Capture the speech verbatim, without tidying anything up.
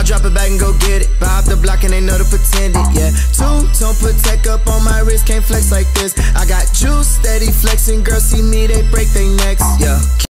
I'll drop it back and go get it. Buy off the block and they know to pretend it, yeah. Two-tone Patek up on my wrist, can't flex like this. I got juice, steady flexing, girls see me, they break their necks, yeah.